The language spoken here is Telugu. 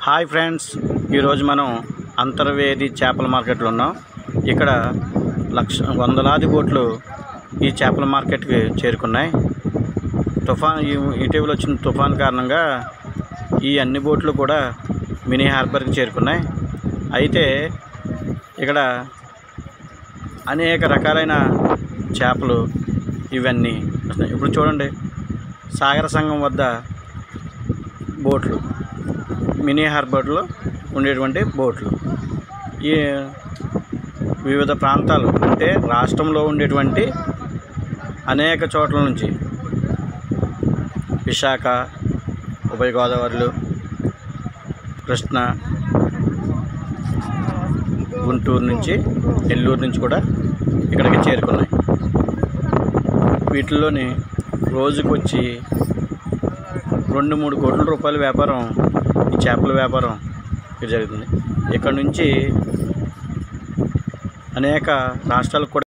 హాయ్ ఫ్రెండ్స్, ఈరోజు మనం అంతర్వేది చేపల మార్కెట్లో ఉన్నాం. ఇక్కడ వందలాది బోట్లు ఈ చేపల మార్కెట్కి చేరుకున్నాయి. ఇటీవల వచ్చిన తుఫాన్ కారణంగా ఈ అన్ని బోట్లు కూడా మినీ హార్బర్కి చేరుకున్నాయి. అయితే ఇక్కడ అనేక రకాలైన చేపలు ఇవన్నీ ఇప్పుడు చూడండి, సాగర సంఘం వద్ద బోట్లు, మినీ హార్బర్లో ఉండేటువంటి బోట్లు ఈ వివిధ ప్రాంతాలు అంటే రాష్ట్రంలో ఉండేటువంటి అనేక చోట్ల నుంచి విశాఖ, ఉభయ గోదావరిలు, కృష్ణ, గుంటూరు నుంచి, నెల్లూరు నుంచి కూడా ఇక్కడికి చేరుకున్నాయి. వీటిల్లోని రోజుకొచ్చి 2-3 కోట్ల రూపాయల వ్యాపారం, ఈ చేపల వ్యాపారం జరుగుతుంది. ఇక్కడ నుంచి అనేక రాష్ట్రాలకు కూడా